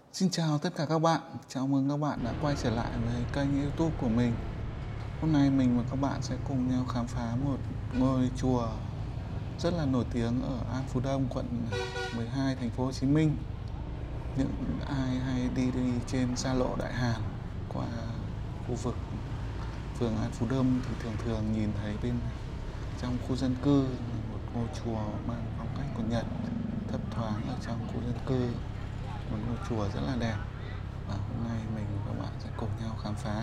Xin chào tất cả các bạn, chào mừng các bạn đã quay trở lại với kênh YouTube của mình. Hôm nay mình và các bạn sẽ cùng nhau khám phá một ngôi chùa rất là nổi tiếng ở An Phú Đông, quận 12, thành phố Hồ Chí Minh. Những ai hay đi trên xa lộ Đại Hàn qua khu vực phường An Phú Đông thì thường nhìn thấy bên trong khu dân cư một ngôi chùa mang phong cách của Nhật thấp thoáng ở trong khu dân cư. Một ngôi chùa rất là đẹp, và hôm nay mình và các bạn sẽ cùng nhau khám phá.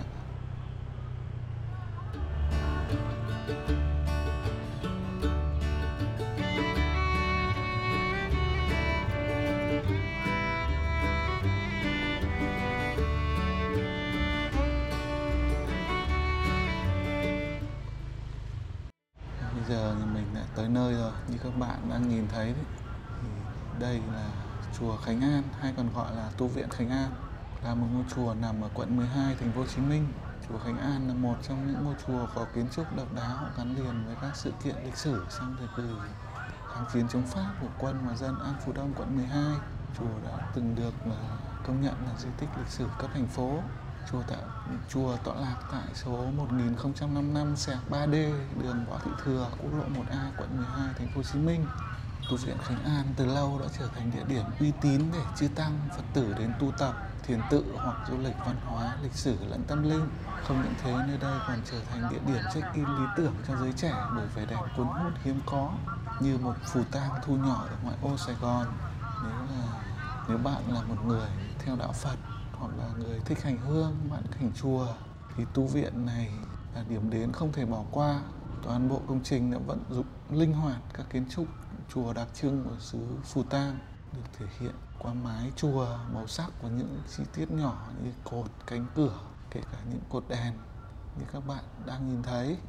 Bây giờ thì mình đã tới nơi rồi, như các bạn đang nhìn thấy đấy, thì đây là chùa Khánh An, hay còn gọi là tu viện Khánh An, là một ngôi chùa nằm ở quận 12, thành phố Hồ Chí Minh. Chùa Khánh An là một trong những ngôi chùa có kiến trúc độc đáo gắn liền với các sự kiện lịch sử trong thời kỳ kháng chiến chống Pháp của quân và dân An Phú Đông, quận 12. Chùa đã từng được công nhận là di tích lịch sử cấp thành phố. Chùa tọa lạc tại số 1055 3D, đường Võ Thị Thừa, quốc lộ 1A, quận 12, thành phố Hồ Chí Minh. Tu viện Khánh An từ lâu đã trở thành địa điểm uy tín để chư tăng, Phật tử đến tu tập, thiền tự hoặc du lịch văn hóa, lịch sử lẫn tâm linh. Không những thế, nơi đây còn trở thành địa điểm check-in lý tưởng cho giới trẻ bởi vẻ đẹp cuốn hút hiếm có, như một phù tang thu nhỏ ở ngoại ô Sài Gòn. Nếu bạn là một người theo đạo Phật hoặc là người thích hành hương, bạn hành chùa, thì tu viện này là điểm đến không thể bỏ qua. Toàn bộ công trình đã vận dụng linh hoạt các kiến trúc chùa đặc trưng của xứ Phù Tang, được thể hiện qua mái chùa, màu sắc và những chi tiết nhỏ như cột, cánh cửa, kể cả những cột đèn như các bạn đang nhìn thấy.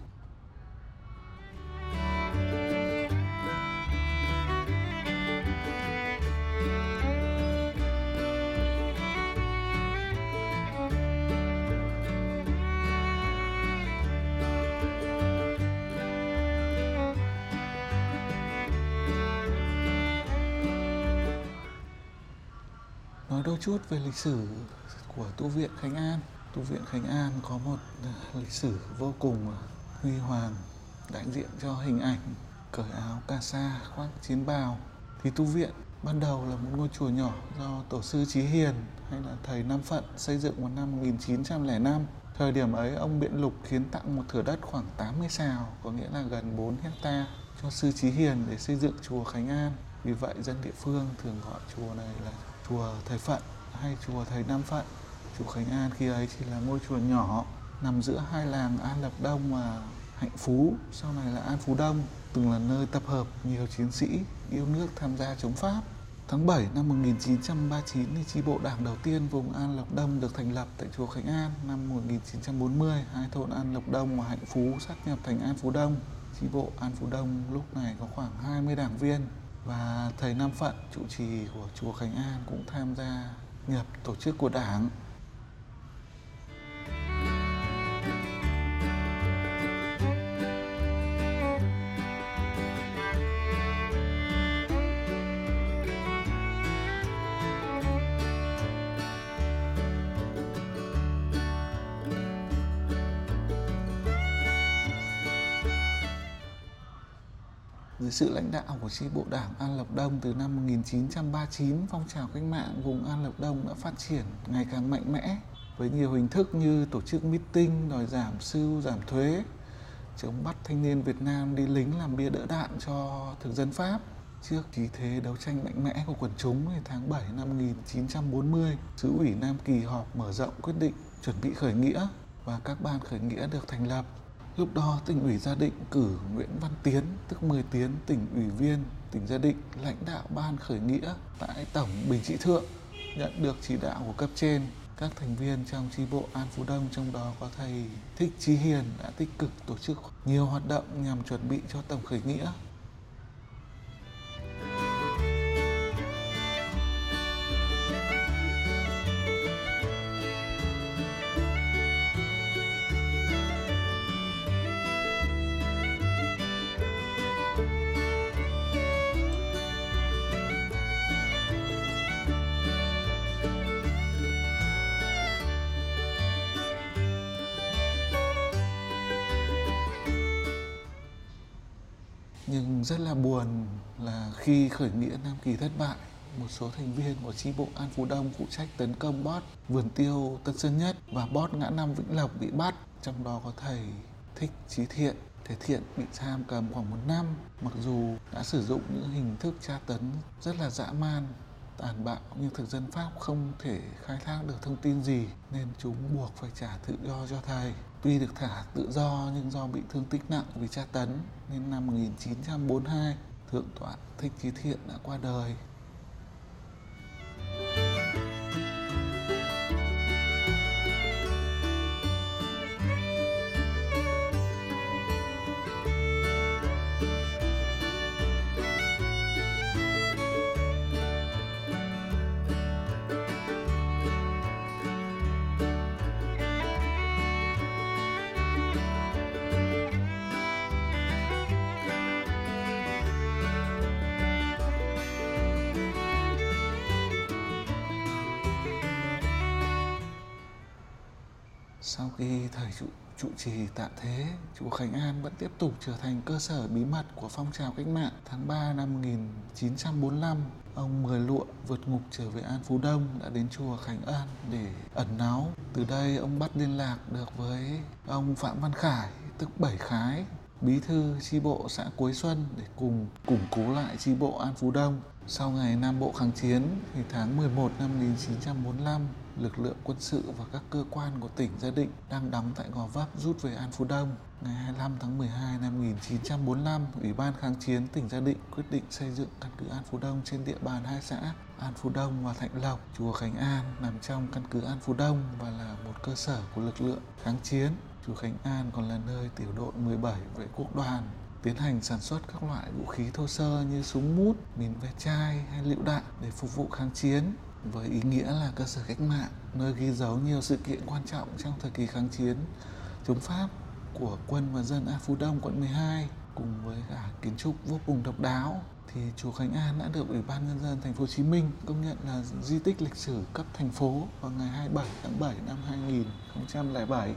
Nói đôi chút về lịch sử của tu viện Khánh An. Tu viện Khánh An có một lịch sử vô cùng huy hoàng, đại diện cho hình ảnh cởi áo cà sa, khoác chiến bào. Thì tu viện ban đầu là một ngôi chùa nhỏ do tổ sư Chí Hiền hay là thầy Nam Phận xây dựng vào năm 1905. Thời điểm ấy, ông Biện Lục hiến tặng một thửa đất khoảng 80 sào, có nghĩa là gần 4 hecta, cho sư Chí Hiền để xây dựng chùa Khánh An. Vì vậy, dân địa phương thường gọi chùa này là chùa Thầy Phận hay chùa Thầy Nam Phận. Chùa Khánh An khi ấy chỉ là ngôi chùa nhỏ nằm giữa hai làng An Lập Đông và Hạnh Phú, sau này là An Phú Đông, từng là nơi tập hợp nhiều chiến sĩ yêu nước tham gia chống Pháp. Tháng 7 năm 1939, thì chi bộ đảng đầu tiên vùng An Lộc Đông được thành lập tại chùa Khánh An. Năm 1940, hai thôn An Lộc Đông và Hạnh Phú sáp nhập thành An Phú Đông. Chi bộ An Phú Đông lúc này có khoảng 20 đảng viên, và thầy Nam Phận, trụ trì của chùa Khánh An, cũng tham gia nhập tổ chức của đảng. Dưới sự lãnh đạo của chi bộ đảng An Lập Đông, từ năm 1939, phong trào cách mạng vùng An Lập Đông đã phát triển ngày càng mạnh mẽ với nhiều hình thức như tổ chức meeting đòi giảm sưu, giảm thuế, chống bắt thanh niên Việt Nam đi lính làm bia đỡ đạn cho thực dân Pháp. Trước khí thế đấu tranh mạnh mẽ của quần chúng, thì tháng 7 năm 1940, Xứ ủy Nam Kỳ họp mở rộng quyết định chuẩn bị khởi nghĩa, và các ban khởi nghĩa được thành lập. Lúc đó, tỉnh ủy Gia Định cử Nguyễn Văn Tiến, tức 10 Tiến, tỉnh ủy viên tỉnh Gia Định, lãnh đạo ban khởi nghĩa tại Tổng Bình Trị Thượng. Nhận được chỉ đạo của cấp trên, các thành viên trong chi bộ An Phú Đông, trong đó có thầy Thích Chí Hiền, đã tích cực tổ chức nhiều hoạt động nhằm chuẩn bị cho tổng khởi nghĩa. Nhưng rất là buồn là khi khởi nghĩa Nam Kỳ thất bại, một số thành viên của chi bộ An Phú Đông phụ trách tấn công Bót Vườn Tiêu Tân Sơn Nhất và Bót Ngã Năm Vĩnh Lộc bị bắt, trong đó có thầy Thích Chí Thiện. Thầy Thiện bị giam cầm khoảng 1 năm, mặc dù đã sử dụng những hình thức tra tấn rất là dã man, tàn bạo, nhưng thực dân Pháp không thể khai thác được thông tin gì nên chúng buộc phải trả tự do cho thầy. Tuy được thả tự do nhưng do bị thương tích nặng vì tra tấn nên năm 1942, Thượng tọa Thích Chí Thiện đã qua đời. Sau khi thầy trụ trì tạ thế, chùa Khánh An vẫn tiếp tục trở thành cơ sở bí mật của phong trào cách mạng. Tháng 3 năm 1945, ông Mười Lụa vượt ngục trở về An Phú Đông đã đến chùa Khánh An để ẩn náu. Từ đây ông bắt liên lạc được với ông Phạm Văn Khải, tức Bảy Khái, bí thư chi bộ xã Cuối Xuân để cùng củng cố lại chi bộ An Phú Đông. Sau ngày Nam Bộ kháng chiến, thì tháng 11 năm 1945, lực lượng quân sự và các cơ quan của tỉnh Gia Định đang đóng tại Gò Vấp rút về An Phú Đông. Ngày 25 tháng 12 năm 1945, Ủy ban kháng chiến tỉnh Gia Định quyết định xây dựng căn cứ An Phú Đông trên địa bàn hai xã An Phú Đông và Thạnh Lộc. Chùa Khánh An nằm trong căn cứ An Phú Đông và là một cơ sở của lực lượng kháng chiến. Chùa Khánh An còn là nơi tiểu đội 17 vệ quốc đoàn tiến hành sản xuất các loại vũ khí thô sơ như súng mút, mìn ve chai hay lựu đạn để phục vụ kháng chiến, với ý nghĩa là cơ sở cách mạng, nơi ghi dấu nhiều sự kiện quan trọng trong thời kỳ kháng chiến chống Pháp của quân và dân An Phú Đông quận 12. Cùng với cả kiến trúc vô cùng độc đáo thì chùa Khánh An đã được Ủy ban Nhân dân Thành phố Hồ Chí Minh công nhận là di tích lịch sử cấp thành phố vào ngày 27 tháng 7 năm 2007.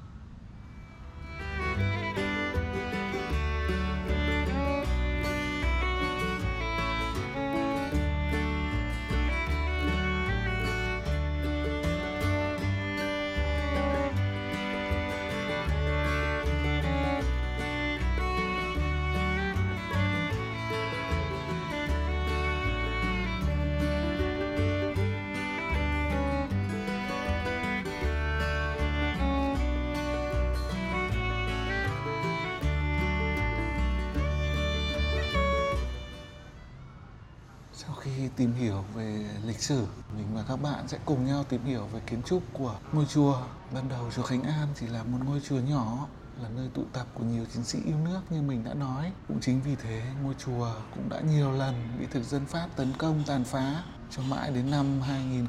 Sau khi tìm hiểu về lịch sử, mình và các bạn sẽ cùng nhau tìm hiểu về kiến trúc của ngôi chùa. Ban đầu chùa Khánh An chỉ là một ngôi chùa nhỏ, là nơi tụ tập của nhiều chiến sĩ yêu nước như mình đã nói. Cũng chính vì thế, ngôi chùa cũng đã nhiều lần bị thực dân Pháp tấn công tàn phá. Cho mãi đến năm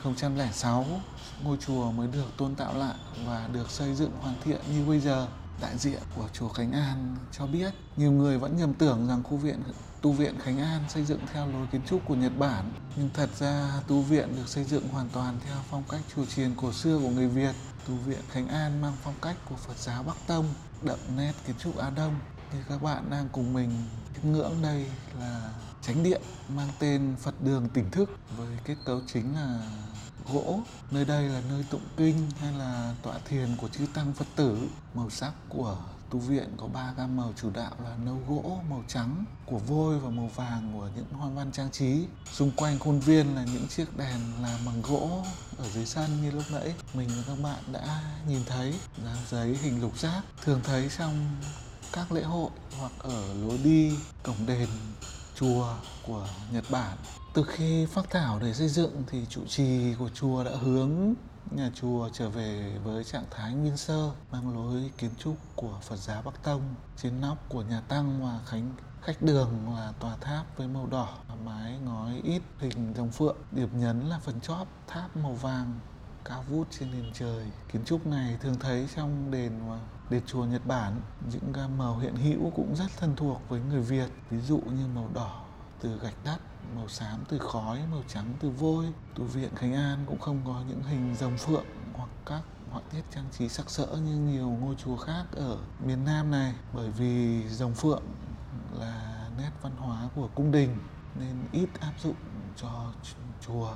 2006, ngôi chùa mới được tôn tạo lại và được xây dựng hoàn thiện như bây giờ. Đại diện của chùa Khánh An cho biết, nhiều người vẫn nhầm tưởng rằng tu viện Khánh An xây dựng theo lối kiến trúc của Nhật Bản, nhưng thật ra tu viện được xây dựng hoàn toàn theo phong cách chùa chiền cổ xưa của người Việt. Tu viện Khánh An mang phong cách của Phật giáo Bắc Tông, đậm nét kiến trúc Á Đông. Như các bạn đang cùng mình chiêm ngưỡng đây là chánh điện mang tên Phật Đường Tỉnh Thức với kết cấu chính là gỗ. Nơi đây là nơi tụng kinh hay là tọa thiền của chư tăng Phật tử. Màu sắc của tu viện có 3 gam màu chủ đạo là nâu gỗ, màu trắng của vôi và màu vàng của những hoa văn trang trí. Xung quanh khuôn viên là những chiếc đèn làm bằng gỗ ở dưới sân như lúc nãy mình và các bạn đã nhìn thấy. Dán giấy hình lục giác thường thấy trong các lễ hội hoặc ở lối đi cổng đền chùa của Nhật Bản. Từ khi phác thảo để xây dựng thì trụ trì của chùa đã hướng nhà chùa trở về với trạng thái nguyên sơ, mang lối kiến trúc của Phật giáo Bắc Tông. Trên nóc của nhà tăng và khách đường là tòa tháp với màu đỏ và mái ngói ít hình rồng phượng. Điểm nhấn là phần chóp tháp màu vàng cao vút trên nền trời. Kiến trúc này thường thấy trong đền chùa Nhật Bản. Những gam màu hiện hữu cũng rất thân thuộc với người Việt, ví dụ như màu đỏ từ gạch đất, màu xám từ khói, màu trắng từ vôi. Tu viện Khánh An cũng không có những hình rồng phượng hoặc các họa tiết trang trí sặc sỡ như nhiều ngôi chùa khác ở miền Nam này, bởi vì rồng phượng là của cung đình nên ít áp dụng cho chùa.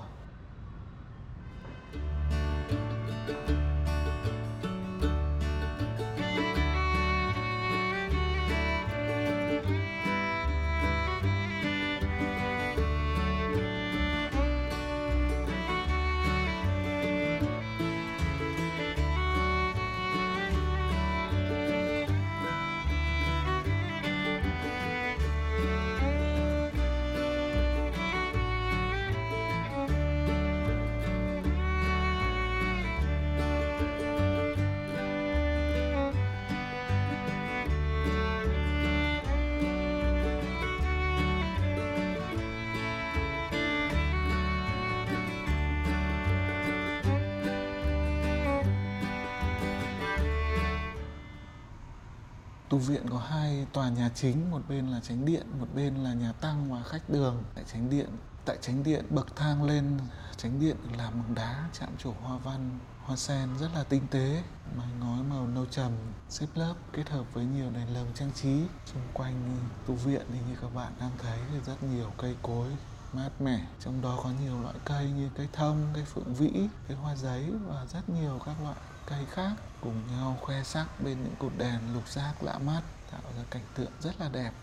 Tu viện có 2 tòa nhà chính, một bên là chánh điện, một bên là nhà tăng và khách đường. Tại chánh điện bậc thang lên chánh điện làm bằng đá chạm trổ hoa văn, hoa sen rất là tinh tế, mái ngói màu nâu trầm, xếp lớp kết hợp với nhiều đèn lồng trang trí. Xung quanh tu viện thì như các bạn đang thấy thì rất nhiều cây cối mát mẻ, trong đó có nhiều loại cây như cây thông, cây phượng vĩ, cây hoa giấy và rất nhiều các loại cây khác cùng nhau khoe sắc bên những cột đèn lục giác lạ mắt, tạo ra cảnh tượng rất là đẹp.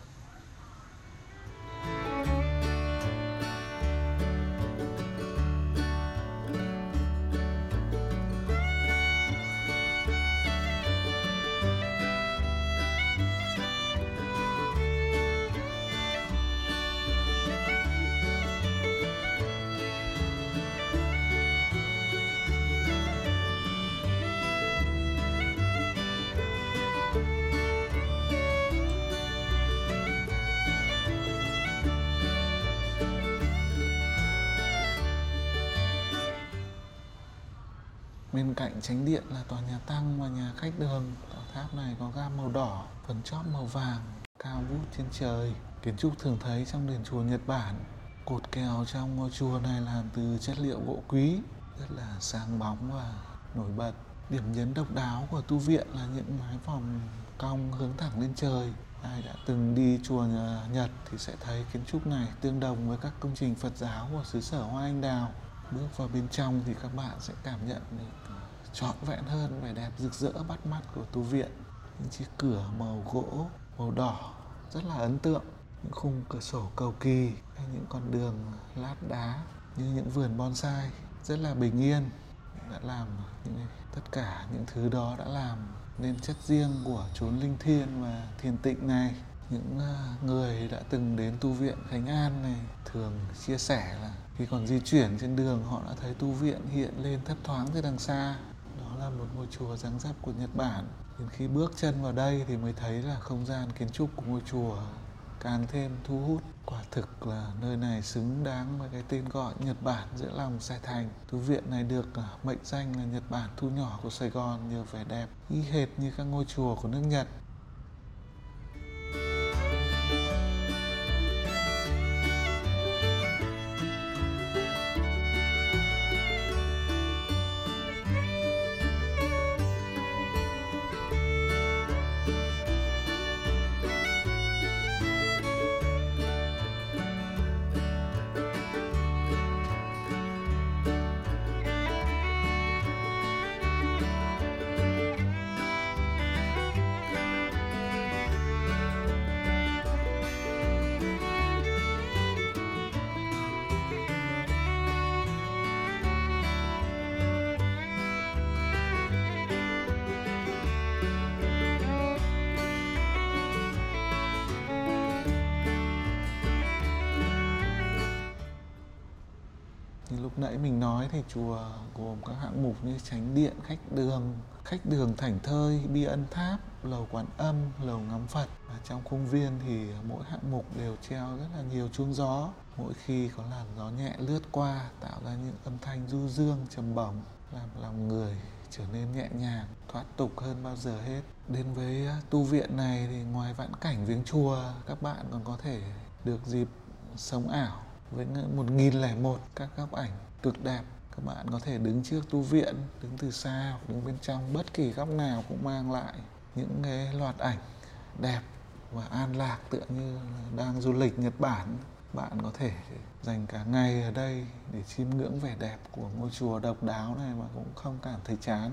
Bên cạnh chánh điện là tòa nhà tăng và nhà khách đường. Tòa tháp này có gam màu đỏ, phần chóp màu vàng, cao vút trên trời. Kiến trúc thường thấy trong đền chùa Nhật Bản. Cột kèo trong ngôi chùa này làm từ chất liệu gỗ quý, rất là sáng bóng và nổi bật. Điểm nhấn độc đáo của tu viện là những mái vòm cong hướng thẳng lên trời. Ai đã từng đi chùa Nhật thì sẽ thấy kiến trúc này tương đồng với các công trình Phật giáo của xứ sở Hoa Anh Đào. Bước vào bên trong thì các bạn sẽ cảm nhận được trọn vẹn hơn vẻ đẹp rực rỡ bắt mắt của tu viện. Những chiếc cửa màu gỗ, màu đỏ rất là ấn tượng. Những khung cửa sổ cầu kỳ hay những con đường lát đá như những vườn bonsai rất là bình yên. Đã làm tất cả những thứ đó đã làm nên chất riêng của chốn linh thiêng và thiền tịnh này. Những người đã từng đến tu viện Khánh An này thường chia sẻ là khi còn di chuyển trên đường họ đã thấy tu viện hiện lên thấp thoáng từ đằng xa. Đó là một ngôi chùa dáng dấp của Nhật Bản. Đến khi bước chân vào đây thì mới thấy là không gian kiến trúc của ngôi chùa càng thêm thu hút. Quả thực là nơi này xứng đáng với cái tên gọi Nhật Bản giữa lòng Sài Thành. Tu viện này được mệnh danh là Nhật Bản thu nhỏ của Sài Gòn nhờ vẻ đẹp y hệt như các ngôi chùa của nước Nhật. Lúc nãy mình nói thì chùa gồm các hạng mục như chánh điện, khách đường thảnh thơi, bi ân tháp, lầu quán âm, lầu ngắm Phật. Và trong khuôn viên thì mỗi hạng mục đều treo rất là nhiều chuông gió. Mỗi khi có làn gió nhẹ lướt qua tạo ra những âm thanh du dương trầm bổng, làm lòng người trở nên nhẹ nhàng, thoát tục hơn bao giờ hết. Đến với tu viện này thì ngoài vãn cảnh viếng chùa, các bạn còn có thể được dịp sống ảo với 1001 các góc ảnh cực đẹp. Các bạn có thể đứng trước tu viện, đứng từ xa hoặc đứng bên trong, bất kỳ góc nào cũng mang lại những cái loạt ảnh đẹp và an lạc, tựa như là đang du lịch Nhật Bản. Bạn có thể dành cả ngày ở đây để chiêm ngưỡng vẻ đẹp của ngôi chùa độc đáo này mà cũng không cảm thấy chán.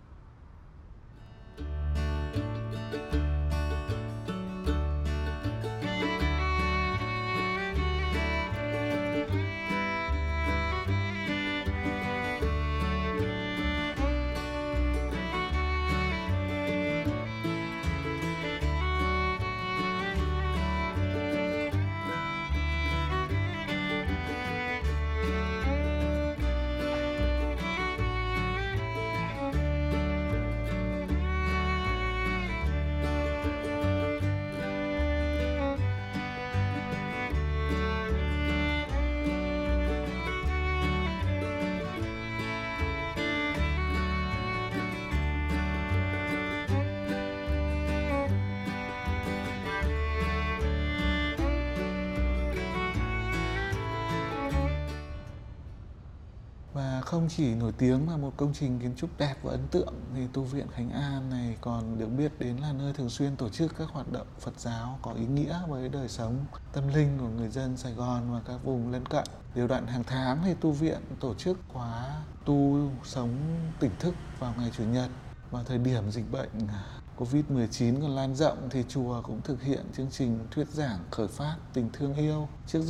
Và không chỉ nổi tiếng là một công trình kiến trúc đẹp và ấn tượng thì tu viện Khánh An này còn được biết đến là nơi thường xuyên tổ chức các hoạt động Phật giáo có ý nghĩa với đời sống tâm linh của người dân Sài Gòn và các vùng lân cận. Đều đặn hàng tháng thì tu viện tổ chức khóa tu sống tỉnh thức vào ngày Chủ nhật. Vào thời điểm dịch bệnh Covid-19 còn lan rộng thì chùa cũng thực hiện chương trình thuyết giảng khởi phát tình thương yêu trước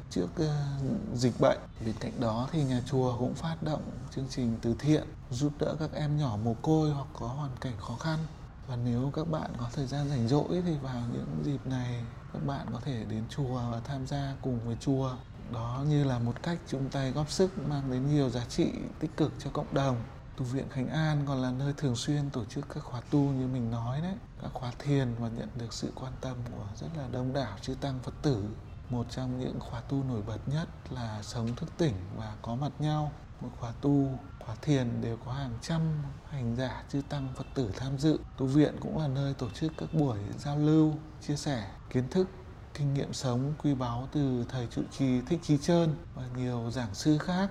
dịch bệnh. Bên cạnh đó thì nhà chùa cũng phát động chương trình từ thiện giúp đỡ các em nhỏ mồ côi hoặc có hoàn cảnh khó khăn. Và nếu các bạn có thời gian rảnh rỗi thì vào những dịp này các bạn có thể đến chùa và tham gia cùng với chùa. Đó như là một cách chung tay góp sức mang đến nhiều giá trị tích cực cho cộng đồng. Tu viện Khánh An còn là nơi thường xuyên tổ chức các khóa tu như mình nói đấy, các khóa thiền và nhận được sự quan tâm của rất là đông đảo chư tăng Phật tử. Một trong những khóa tu nổi bật nhất là sống thức tỉnh và có mặt nhau. Mỗi khóa tu, khóa thiền đều có hàng trăm hành giả chư tăng Phật tử tham dự. Tu viện cũng là nơi tổ chức các buổi giao lưu, chia sẻ kiến thức, kinh nghiệm sống quý báu từ thầy trụ trì Thích Trí Trơn và nhiều giảng sư khác.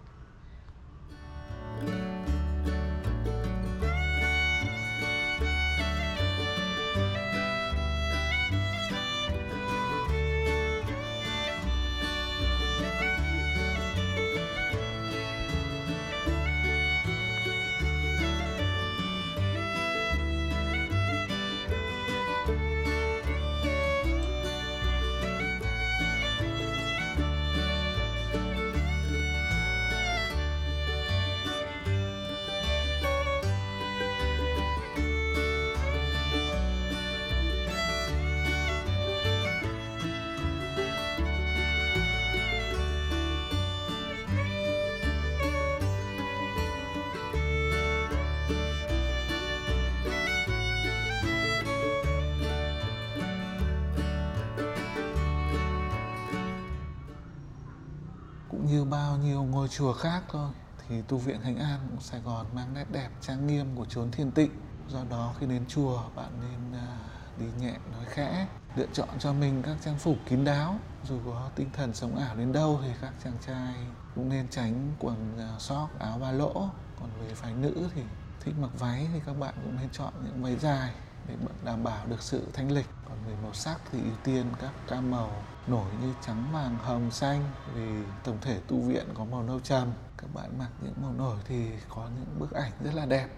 Cũng như bao nhiêu ngôi chùa khác thôi thì tu viện Khánh An của Sài Gòn mang nét đẹp trang nghiêm của chốn thiền tịnh. Do đó khi đến chùa bạn nên đi nhẹ nói khẽ, lựa chọn cho mình các trang phục kín đáo. Dù có tinh thần sống ảo đến đâu thì các chàng trai cũng nên tránh quần sóc, áo ba lỗ. Còn về phái nữ thì thích mặc váy thì các bạn cũng nên chọn những váy dài để đảm bảo được sự thanh lịch. Còn về màu sắc thì ưu tiên các gam màu nổi như trắng, vàng, hồng, xanh, vì tổng thể tu viện có màu nâu trầm. Các bạn mặc những màu nổi thì có những bức ảnh rất là đẹp.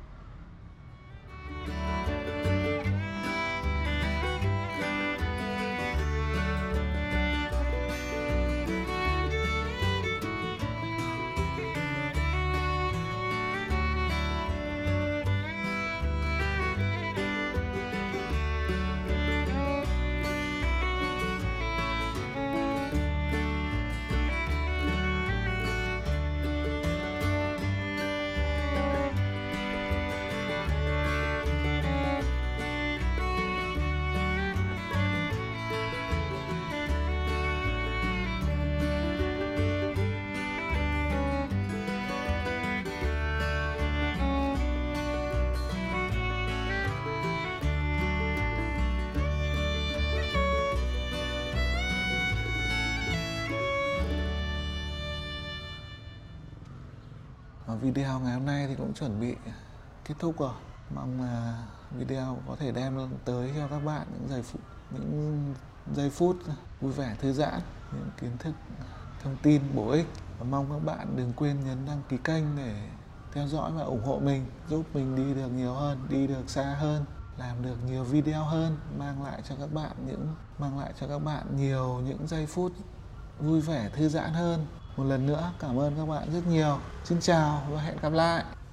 Video ngày hôm nay thì cũng chuẩn bị kết thúc rồi. Mong là video có thể đem tới cho các bạn những giây phút những giây phút vui vẻ thư giãn, những kiến thức, thông tin bổ ích. Và mong các bạn đừng quên nhấn đăng ký kênh để theo dõi và ủng hộ mình, giúp mình đi được nhiều hơn, đi được xa hơn, làm được nhiều video hơn, mang lại cho các bạn nhiều những giây phút vui vẻ thư giãn hơn. Một lần nữa cảm ơn các bạn rất nhiều. Xin chào và hẹn gặp lại.